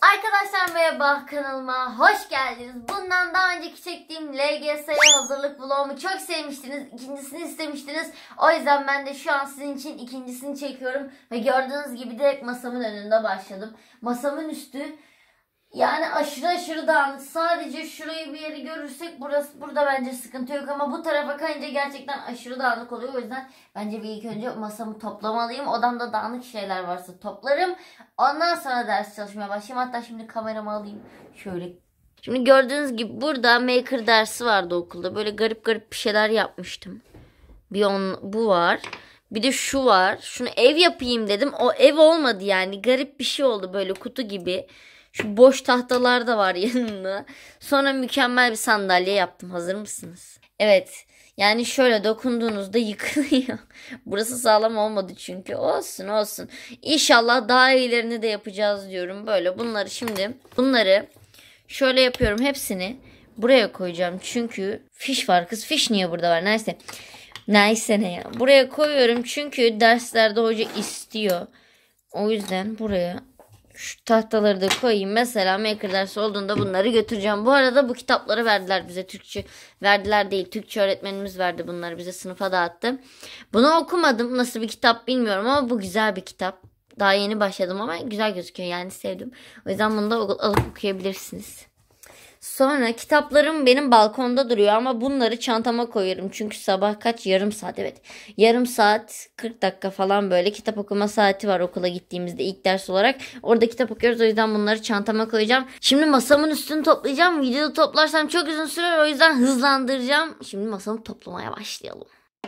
Arkadaşlar merhaba, kanalıma hoş geldiniz. Bundan daha önceki çektiğim LGS'ye hazırlık vlogumu çok sevmiştiniz. İkincisini istemiştiniz. O yüzden ben de şu an sizin için ikincisini çekiyorum. Ve gördüğünüz gibi direkt masamın önünde başladım. Masamın üstü yani aşırı dağınık. Sadece şurayı bir yeri görürsek burada bence sıkıntı yok. Ama bu tarafa kayınca gerçekten aşırı dağınık oluyor. O yüzden bence bir ilk önce masamı toplamalıyım. Odamda dağınık şeyler varsa toplarım. Ondan sonra ders çalışmaya başlayayım. Hatta şimdi kameramı alayım. Şöyle. Şimdi gördüğünüz gibi burada maker dersi vardı okulda. Böyle garip bir şeyler yapmıştım. Bu var. Bir de şu var. Şunu ev yapayım dedim. O ev olmadı yani. Garip bir şey oldu böyle kutu gibi. Şu boş tahtalar da var yanında. Sonra mükemmel bir sandalye yaptım. Hazır mısınız? Evet. Yani şöyle dokunduğunuzda yıkılıyor. Burası sağlam olmadı çünkü. Olsun. İnşallah daha iyilerini de yapacağız diyorum. Böyle bunları şöyle yapıyorum. Hepsini buraya koyacağım. Çünkü fiş var. Kız fiş niye burada var? Neyse ne ya. Buraya koyuyorum çünkü derslerde hoca istiyor. O yüzden buraya şu tahtaları da koyayım. Mesela maker dersi olduğunda bunları götüreceğim. Bu arada bu kitapları verdiler bize. Türkçe öğretmenimiz verdi bunları bize, sınıfa dağıttı. Bunu okumadım. Nasıl bir kitap bilmiyorum ama bu güzel bir kitap. Daha yeni başladım ama güzel gözüküyor, yani sevdim. O yüzden bunu da alıp okuyabilirsiniz. Sonra kitaplarım benim balkonda duruyor ama bunları çantama koyuyorum. Çünkü sabah yarım saat, evet. Yarım saat 40 dakika falan böyle kitap okuma saati var okula gittiğimizde ilk ders olarak. Orada kitap okuyoruz, o yüzden bunları çantama koyacağım. Şimdi masamın üstünü toplayacağım. Videoda toplarsam çok uzun sürer, o yüzden hızlandıracağım. Şimdi masamı toplamaya başlayalım.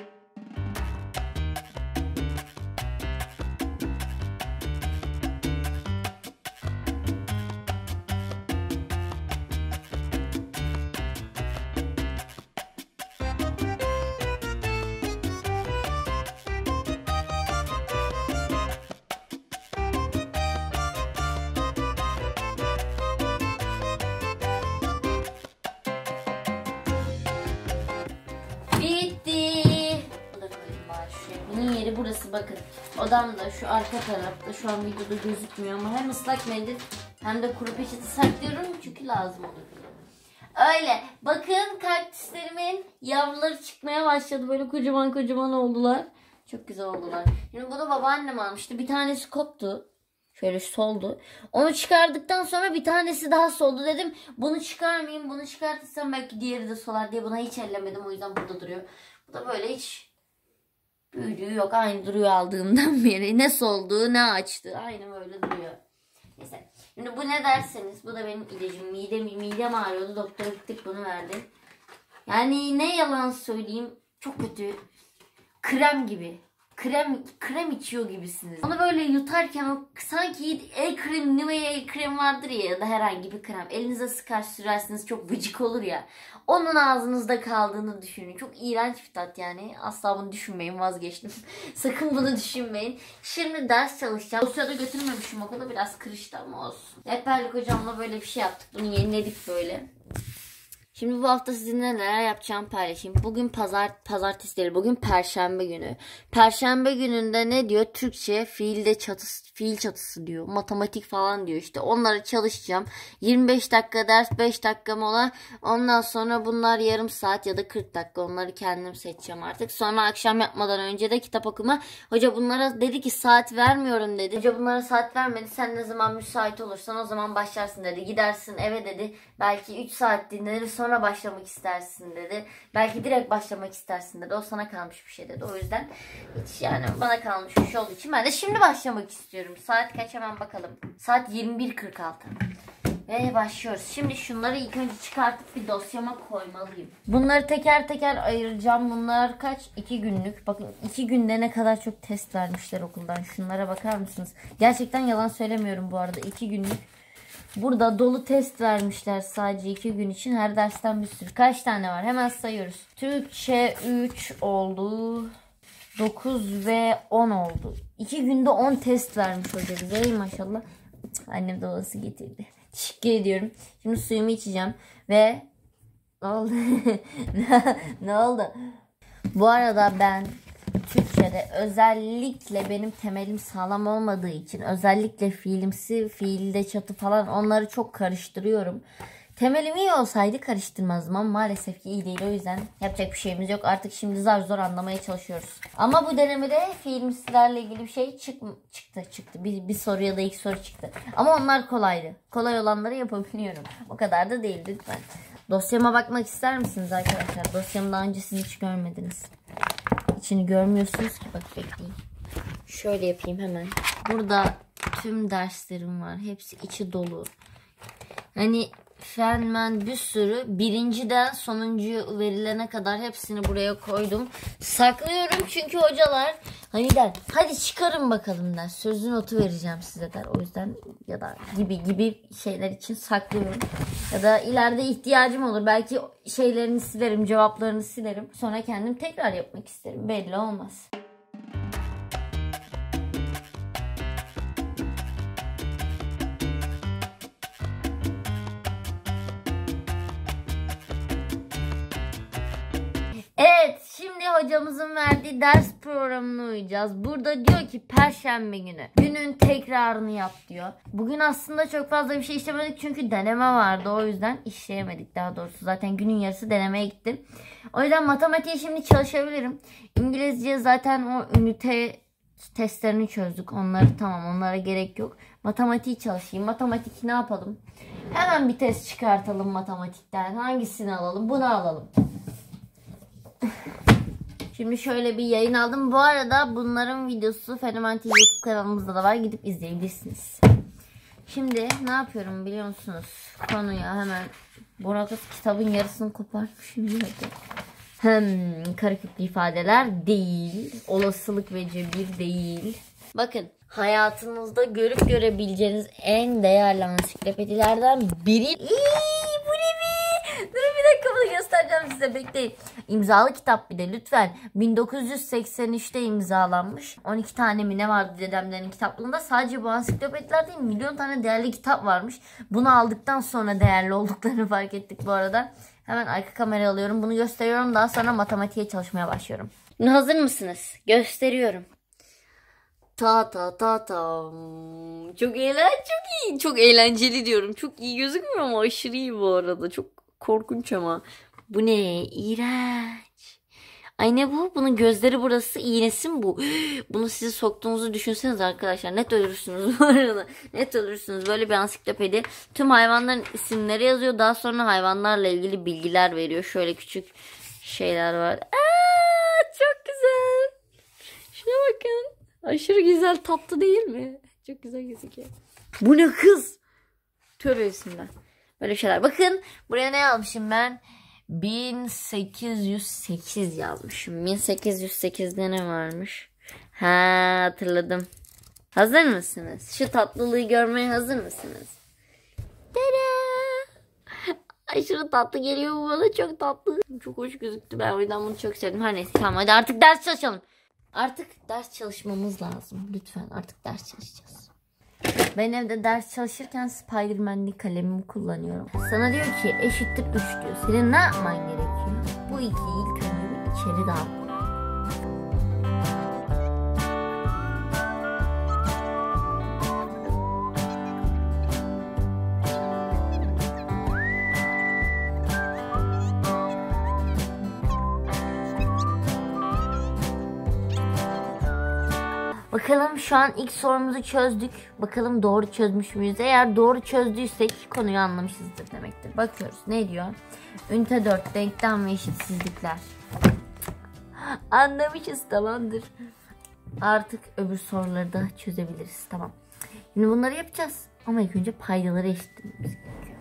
Bitti. Bu da koyayım bari şuraya. Bunun yeri burası, bakın. Odam da şu arka tarafta. Şu an videoda gözükmüyor ama hem ıslak mendil hem de kuru peçete saklıyorum çünkü lazım olur. Öyle. Bakın kaktüslerimin yavruları çıkmaya başladı. Böyle kocaman oldular. Çok güzel oldular. Şimdi bunu babaannem almıştı. Bir tanesi koptu. Şöyle soldu. Onu çıkardıktan sonra bir tanesi daha soldu. Dedim bunu çıkarmayayım. Bunu çıkartırsam belki diğeri de solar diye buna hiç ellemedim. O yüzden burada duruyor. Bu da böyle hiç büyüdüğü yok. Aynı duruyor aldığımdan beri. Ne soldu ne açtı. Aynı böyle duruyor. Neyse. Şimdi bu ne derseniz, bu da benim ilacım. Midem ağrıyordu. Doktora gittik, bunu verdi. Yani ne yalan söyleyeyim, çok kötü. Krem gibi. Krem içiyor gibisiniz. Onu böyle yutarken o sanki Nivea el krem vardır ya da herhangi bir krem. Elinize sıkar sürersiniz, çok vıcık olur ya. Onun ağzınızda kaldığını düşünün. Çok iğrenç bir tat yani. Asla bunu düşünmeyin, vazgeçtim. Sakın bunu düşünmeyin. Şimdi ders çalışacağım. Dosyada götürmemişim okula, biraz kırıştı ama olsun. Rehberlik hocamla böyle bir şey yaptık. Bunu yeniledik böyle. Şimdi bu hafta sizinle neler yapacağımı paylaşayım. Bugün pazartesi değil, bugün perşembe günü. Perşembe gününde ne diyor? Türkçe fiil çatısı diyor. Matematik falan diyor işte. Onları çalışacağım. 25 dakika ders, 5 dakika mola. Ondan sonra bunlar yarım saat ya da 40 dakika. Onları kendim seçeceğim artık. Sonra akşam yapmadan önce de kitap okuma. Hoca bunlara dedi ki saat vermiyorum dedi. Hoca bunlara saat vermedi. Sen ne zaman müsait olursan o zaman başlarsın dedi. Gidersin eve dedi. Belki 3 saat dinlenir, sonra başlamak istersin dedi. Belki direkt başlamak istersin dedi. O sana kalmış bir şey dedi. O yüzden hiç, yani bana kalmış bir şey olduğu için ben de şimdi başlamak istiyorum. Saat kaç, hemen bakalım. Saat 21.46. Ve başlıyoruz. Şimdi şunları ilk önce çıkartıp bir dosyama koymalıyım. Bunları teker ayıracağım. Bunlar kaç? 2 günlük. Bakın 2 günde ne kadar çok test vermişler okuldan. Şunlara bakar mısınız? Gerçekten yalan söylemiyorum bu arada. 2 günlük. Burada dolu test vermişler sadece 2 gün için. Her dersten bir sürü. Kaç tane var? Hemen sayıyoruz. Türkçe 3 oldu. 9 ve 10 oldu. 2 günde 10 test vermiş hoca bize. Ey maşallah. Annem dolası getirdi. Teşekkür ediyorum. Şimdi suyumu içeceğim. Ve ne oldu? Ne oldu? Bu arada ben Türkçe'de özellikle benim temelim sağlam olmadığı için özellikle fiilimsi, fiilde çatı falan onları çok karıştırıyorum. Temelim iyi olsaydı karıştırmazdım ama maalesef ki iyi değil. O yüzden yapacak bir şeyimiz yok. Artık şimdi zar zor anlamaya çalışıyoruz. Ama bu denemede fiilimsilerle ilgili bir şey çıktı. Bir soru ya da iki soru çıktı. Ama onlar kolaydı. Kolay olanları yapabiliyorum. O kadar da değil lütfen. Dosyama bakmak ister misiniz arkadaşlar? Dosyamı daha önce siz hiç görmediniz. İçini görmüyorsunuz ki. Bak bekleyin. Şöyle yapayım hemen. Burada tüm derslerim var. Hepsi içi dolu. Hani fen bir sürü birinciden sonuncu verilene kadar hepsini buraya koydum. Saklıyorum çünkü hocalar hani der hadi çıkarın bakalım der. Sözlü notu vereceğim size der. O yüzden ya da gibi şeyler için saklıyorum. Ya da ileride ihtiyacım olur. Belki şeylerini silerim, cevaplarını silerim. Sonra kendim tekrar yapmak isterim. Belli olmaz. Evet, şimdi hocamızın verdiği ders programına uyacağız. Burada diyor ki Perşembe günü günün tekrarını yap diyor. Bugün aslında çok fazla bir şey işlemedik çünkü deneme vardı. O yüzden işleyemedik daha doğrusu. Zaten günün yarısı denemeye gittim. O yüzden matematiğe şimdi çalışabilirim. İngilizce zaten o ünite testlerini çözdük. Onları tamam, onlara gerek yok. Matematiği çalışayım. Matematik ne yapalım? Hemen bir test çıkartalım matematikten. Hangisini alalım? Bunu alalım. Şimdi şöyle bir yayın aldım. Bu arada bunların videosu Fenomen TV YouTube kanalımızda da var. Gidip izleyebilirsiniz. Şimdi ne yapıyorum biliyor musunuz? Konuya hemen Burak'ın kitabın yarısını koparmışım. Kareküklü ifadeler değil. Olasılık ve cebir değil. Bakın hayatınızda görüp görebileceğiniz en değerli ansiklopedilerden biri. Bu ne be? Durun bir dakika, bunu göstereceğim size, bekleyin. İmzalı kitap bir de lütfen. 1983'te imzalanmış. 12 tane mi ne vardı dedemlerin kitaplığında. Sadece bu ansiklopediler değil, milyon tane değerli kitap varmış. Bunu aldıktan sonra değerli olduklarını fark ettik bu arada. Hemen arka kamerayı alıyorum. Bunu gösteriyorum. Daha sonra matematiğe çalışmaya başlıyorum. Hazır mısınız? Gösteriyorum. Ta. Çok iyi. Çok eğlenceli diyorum. Çok iyi gözükmüyor ama aşırı iyi bu arada. Çok korkunç ama. Bu ne? İğrenç. Ay ne bu? Bunun gözleri burası. İğnesi mi bu? Bunu size soktuğunuzu düşünseniz arkadaşlar. Net ölürsünüz bu arada. Net ölürsünüz. Böyle bir ansiklopedi. Tüm hayvanların isimleri yazıyor. Daha sonra hayvanlarla ilgili bilgiler veriyor. Şöyle küçük şeyler var. Çok güzel. Şuna bakın. Aşırı güzel, tatlı değil mi? Çok güzel gözüküyor. Bu ne kız? Tövbe bismillah. Böyle şeyler. Bakın buraya ne yazmışım ben? 1808 yazmışım. 1808'de ne varmış? Hatırladım. Hazır mısınız? Şu tatlılığı görmeye hazır mısınız? Tada! Aşırı tatlı geliyor bu bana, çok tatlı. Çok hoş gözüktü, ben o yüzden bunu çok sevdim. Her neyse tamam, hadi artık ders çalışalım. Artık ders çalışmamız lazım. Lütfen artık ders çalışacağız. Ben evde ders çalışırken Spiderman'li kalemimi kullanıyorum. Sana diyor ki eşittir 3 diyor. Senin ne yapman gerekiyor? Bu ikiyi ilk önce bir içeri dağıt. Bakalım şu an ilk sorumuzu çözdük. Bakalım doğru çözmüş müyüz? Eğer doğru çözdüysek konuyu anlamışızdır demektir. Bakıyoruz. Ne diyor? Ünite 4. Denklem ve eşitsizlikler. Anlamışız, tamamdır. Artık öbür soruları da çözebiliriz. Tamam. Şimdi bunları yapacağız. Ama ilk önce paydaları eşitlememiz gerekiyor.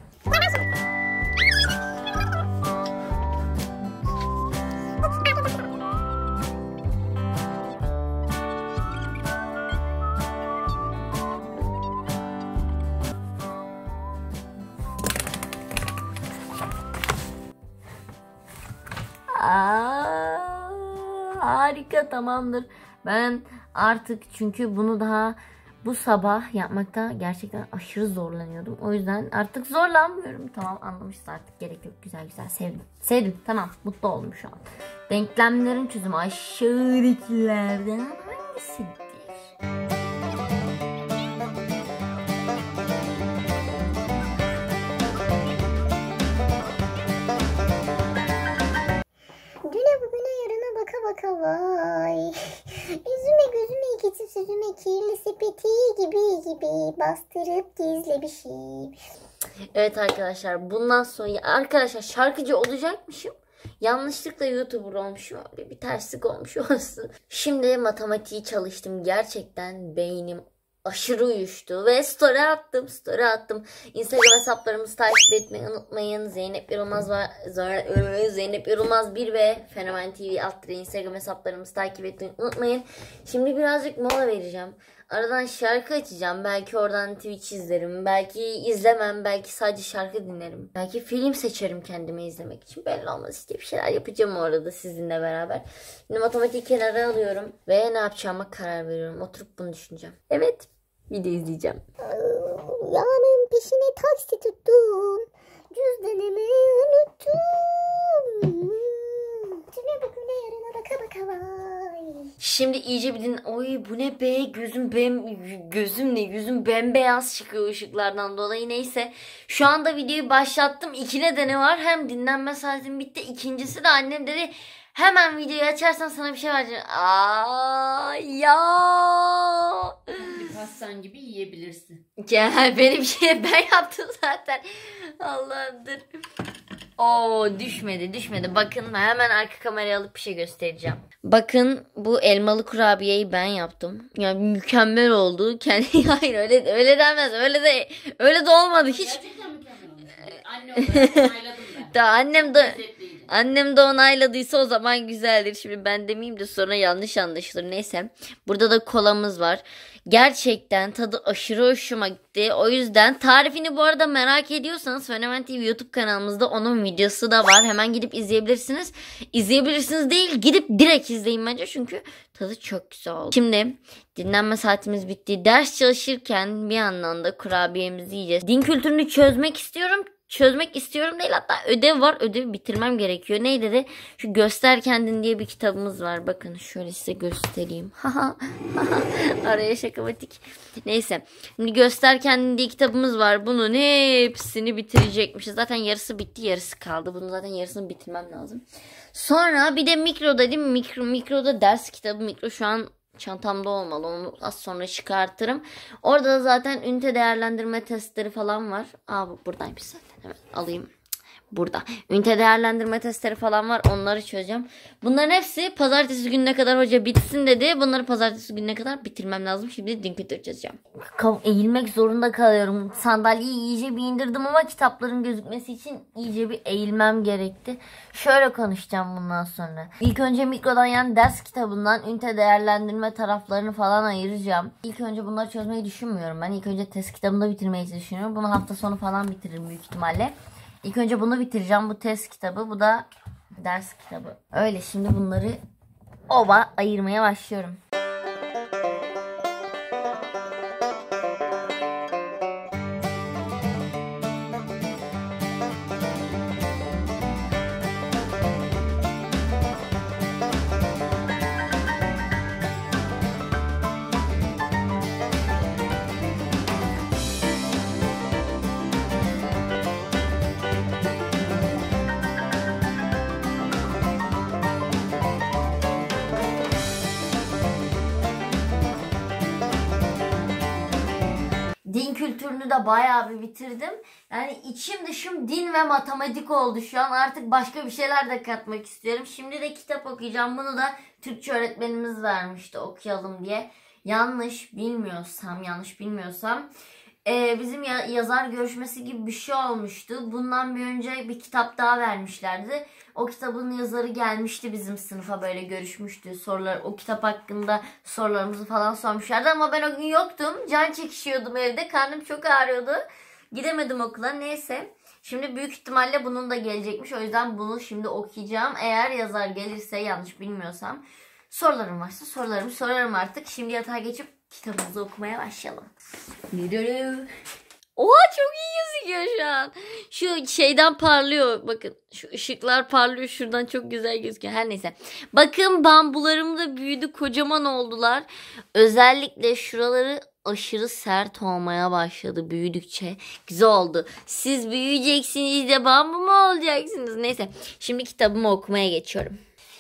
Harika, tamamdır. Ben artık çünkü bunu daha Bu sabah yapmakta gerçekten aşırı zorlanıyordum. O yüzden artık zorlanmıyorum. Tamam, anlamışsın artık, gerek yok. Güzel güzel sevdim. Sevdim, tamam, mutlu oldum şu an. Denklemlerin çözümü aşağıdakilerden hangisidir? Güne bugüne yarına baka baka vay. Yüzüme gözüme geçip sözüme kirli sepeti gibi bastırıp gizli bir şey. Evet arkadaşlar, bundan sonra arkadaşlar şarkıcı olacakmışım. Yanlışlıkla YouTuber olmuşum. Öyle bir terslik olmuş olsun. Şimdi matematiği çalıştım. Gerçekten beynim aşırı uyuştu. Ve story attım. Instagram hesaplarımızı takip etmeyi unutmayın. Zeynep Yorulmaz var. Zeynep Yorulmaz 1 ve Fenomen TV alt Instagram hesaplarımızı takip etmeyi unutmayın. Şimdi birazcık mola vereceğim. Aradan şarkı açacağım. Belki oradan Twitch izlerim. Belki izlemem. Belki sadece şarkı dinlerim. Belki film seçerim kendime izlemek için. Belli olmaz, işte bir şeyler yapacağım orada sizinle beraber. Şimdi matematiği kenara alıyorum. Ve ne yapacağıma karar veriyorum. Oturup bunu düşüneceğim. Evet. Video izleyeceğim. Yağının peşine taksi tuttum. Cüzdanımı unuttum. Güne bugüne yarına baka baka vay. Şimdi iyice bir din. Oy bu ne be, yüzüm bembeyaz çıkıyor ışıklardan dolayı. Neyse, şu anda videoyu başlattım. 2 nedeni var. Hem dinlenme saatim bitti. İkincisi de annem dedi hemen videoyu açarsan sana bir şey vereceğim. Ya. Pastan gibi yiyebilirsin. Gel, benim şey ben yaptım zaten. Allah'ımdır. Oo, düşmedi. Bakın, hemen arka kamerayı alıp bir şey göstereceğim. Bakın, bu elmalı kurabiyeyi ben yaptım. Yani mükemmel oldu. Hayır, öyle denmez. Öyle de olmadı hiç. Gerçekten mükemmel olmuş. Anne olarak onayladım ben. Daha Lezzetliydi. annem de onayladıysa o zaman güzeldir. Şimdi ben demeyeyim de sonra yanlış anlaşılır. Neyse. Burada da kolamız var. Gerçekten tadı aşırı hoşuma gitti. O yüzden tarifini bu arada merak ediyorsanız Fenomen TV YouTube kanalımızda onun videosu da var. Hemen gidip izleyebilirsiniz. İzleyebilirsiniz değil, gidip direkt izleyin bence. Çünkü tadı çok güzel oldu. Şimdi dinlenme saatimiz bitti. Ders çalışırken bir yandan da kurabiyemizi yiyeceğiz. Din kültürünü çözmek istiyorum değil, hatta ödev var, ödevi bitirmem gerekiyor. Ne dedi? Şu Göster Kendin diye bir kitabımız var. Bakın şöyle size göstereyim. Araya şakamatik. Neyse, şimdi Göster Kendin diye kitabımız var. Bunun hepsini bitirecekmişiz. Zaten yarısı bitti, yarısı kaldı. Bunun zaten yarısını bitirmem lazım. Sonra bir de mikro dedim. Mikroda ders kitabı. Mikro şu an çantamda olmalı. Onu az sonra çıkartırım. Orada da zaten ünite değerlendirme testleri falan var. Bu buradaymış zaten. Evet, alayım. Burada. Ünite değerlendirme testleri falan var. Onları çözeceğim. Bunların hepsi pazartesi gününe kadar hoca bitsin dedi. Bunları pazartesi gününe kadar bitirmem lazım. Şimdi din kültürü çözeceğim. Eğilmek zorunda kalıyorum. Sandalyeyi iyice bir indirdim ama kitapların gözükmesi için iyice bir eğilmem gerekti. Şöyle konuşacağım bundan sonra. İlk önce mikrodan, yani ders kitabından ünite değerlendirme taraflarını falan ayıracağım. İlk önce bunları çözmeyi düşünmüyorum ben. İlk önce test kitabını da bitirmeyi düşünüyorum. Bunu hafta sonu falan bitiririm büyük ihtimalle. İlk önce bunu bitireceğim. Bu test kitabı. Bu da ders kitabı. Öyle, şimdi bunları ayırmaya başlıyorum. Din kültürünü de bayağı bir bitirdim. Yani içim dışım din ve matematik oldu şu an. Artık başka bir şeyler de katmak istiyorum. Şimdi de kitap okuyacağım. Bunu da Türkçe öğretmenimiz vermişti okuyalım diye. Yanlış bilmiyorsam bizim yazar görüşmesi gibi bir şey olmuştu. Bundan bir önce bir kitap daha vermişlerdi. O kitabın yazarı gelmişti bizim sınıfa, böyle görüşmüştü. O kitap hakkında sorularımızı falan sormuşlardı ama ben o gün yoktum. Can çekişiyordum evde. Karnım çok ağrıyordu. Gidemedim okula. Neyse. Şimdi büyük ihtimalle bunun da gelecekmiş. O yüzden bunu şimdi okuyacağım. Eğer yazar gelirse, yanlış bilmiyorsam, sorularım varsa sorularımı sorarım artık. Şimdi yatağa geçip kitabımızı okumaya başlayalım. Oha çok iyi gözüküyor şu an. Şu şeyden parlıyor. Bakın şu ışıklar parlıyor. Şuradan çok güzel gözüküyor. Her neyse. Bakın bambularım da büyüdü. Kocaman oldular. Özellikle şuraları aşırı sert olmaya başladı büyüdükçe. Güzel oldu. Siz büyüyeceksiniz de bambu mu olacaksınız? Neyse. Şimdi kitabımı okumaya geçiyorum.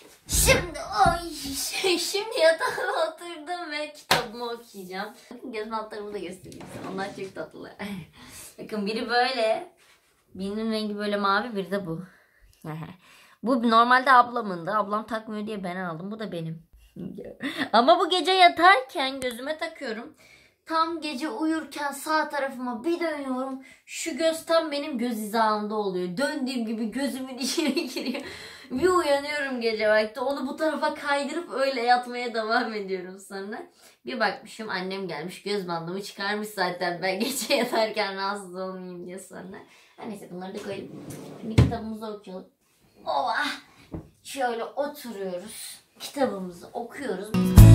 Şimdi yatağa oturdum ve kitabımı okuyacağım. Bakın gözün altlarımı da göstereyim size. Onlar çok tatlılar. Bakın biri böyle. Birinin rengi böyle mavi, biri de bu. Bu normalde ablamın da. Ablam takmıyor diye ben aldım. Bu da benim. Ama bu gece yatarken gözüme takıyorum. Tam gece uyurken sağ tarafıma bir dönüyorum. Şu göz tam benim göz hizamda oluyor. Döndüğüm gibi gözümün içine giriyor. Bir uyanıyorum gece vakti. Onu bu tarafa kaydırıp öyle yatmaya devam ediyorum sonra. Bir bakmışım annem gelmiş. Göz bandımı çıkarmış zaten. Ben gece yatarken rahatsız olmayayım diye sonra. Neyse bunları da koyalım. Şimdi kitabımızı okuyalım. Oha! Şöyle oturuyoruz. Kitabımızı okuyoruz.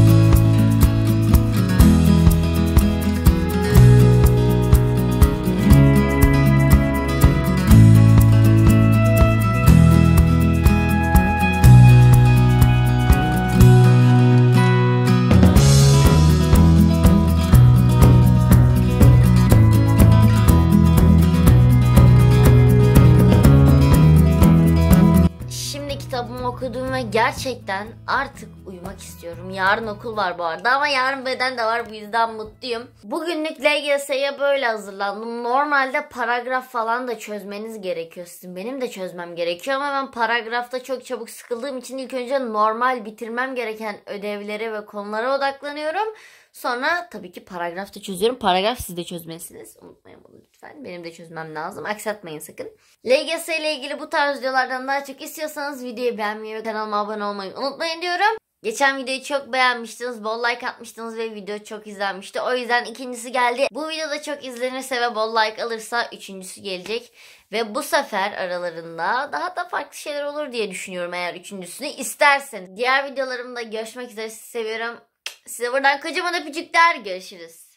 Kitabımı okudum ve gerçekten artık uyumak istiyorum. Yarın okul var bu arada ama yarın beden de var, bu yüzden mutluyum. Bugünlük LGS'ye böyle hazırlandım. Normalde paragraf falan da çözmeniz gerekiyor sizin. Benim de çözmem gerekiyor ama ben paragrafta çok çabuk sıkıldığım için ilk önce normal bitirmem gereken ödevlere ve konulara odaklanıyorum. Sonra tabii ki paragrafta çözüyorum. Paragraf siz de çözmelisiniz. Unutmayın bunu lütfen. Benim de çözmem lazım. Aksatmayın sakın. LGS ile ilgili bu tarz videolardan daha çok istiyorsanız videoyu beğenmeyi ve kanalıma abone olmayı unutmayın diyorum. Geçen videoyu çok beğenmiştiniz. Bol like atmıştınız ve video çok izlenmişti. O yüzden ikincisi geldi. Bu videoda çok izlenirse ve bol like alırsa üçüncüsü gelecek. Ve bu sefer aralarında daha da farklı şeyler olur diye düşünüyorum eğer üçüncüsünü isterseniz. Diğer videolarımda görüşmek üzere. Sizi seviyorum. Size buradan kocaman öpücükler. Görüşürüz.